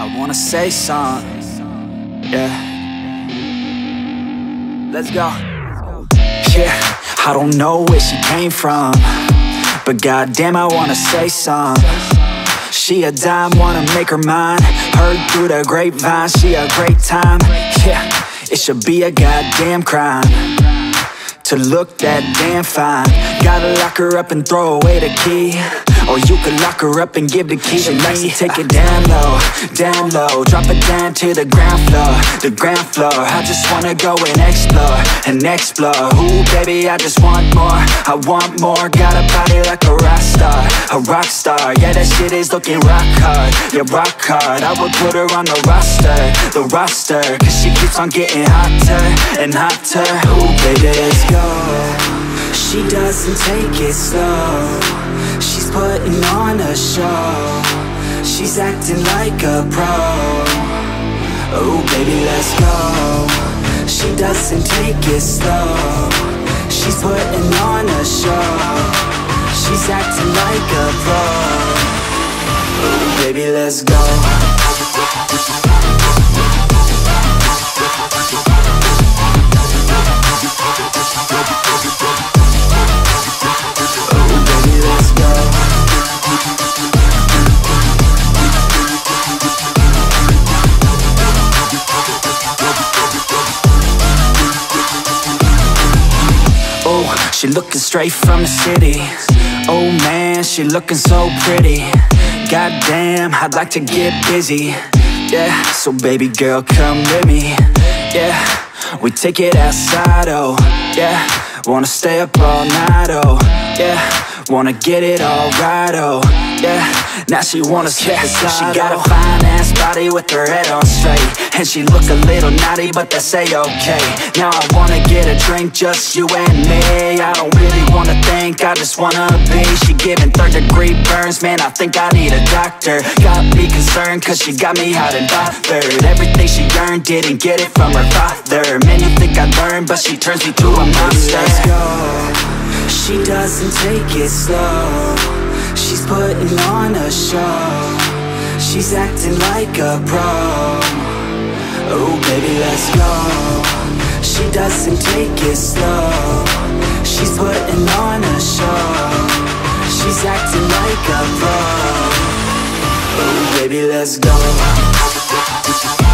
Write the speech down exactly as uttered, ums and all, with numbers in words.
I wanna say something. Yeah. Let's go. Yeah, I don't know where she came from, but goddamn, I wanna say something. She a dime, wanna make her mine. Heard through the grapevine, she a great time. Yeah, it should be a goddamn crime to look that damn fine. Gotta lock her up and throw away the key, or you could lock her up and give the key to me. Take it down low, down low, drop it down to the ground floor, the ground floor. I just wanna go and explore, and explore. Ooh, baby, I just want more, I want more. Got a body like a rock star, a rock star. Yeah, that shit is looking rock hard, yeah, rock hard. I would put her on the roster, the roster, cause she keeps on getting hotter and hotter. Ooh, baby, let's go. She doesn't take it slow, she's putting on a show. She's acting like a pro. Oh baby, let's go. She doesn't take it slow, she's putting on a show. She's acting like a pro. Oh baby, let's go. She looking straight from the city. Oh man, she looking so pretty. Goddamn, I'd like to get busy. Yeah, so baby girl, come with me. Yeah, we take it outside, oh yeah. Wanna stay up all night, oh yeah. Wanna get it all right, oh yeah. Now she wanna skip the slide. She got a fine ass body with her head on straight, and she look a little naughty, but that's a-okay. Now I wanna get a drink, just you and me. I don't really wanna think, I just wanna be. She giving third degree burns, man, I think I need a doctor. Got me concerned, cause she got me hot and bothered. Everything she earned, didn't get it from her father. Man, you think I learned, but she turns me to a monster. Let's go. She doesn't take it slow, she's putting on a show. She's acting like a pro. Oh baby, let's go. She doesn't take it slow, she's putting on a show. She's acting like a pro. Oh baby, let's go.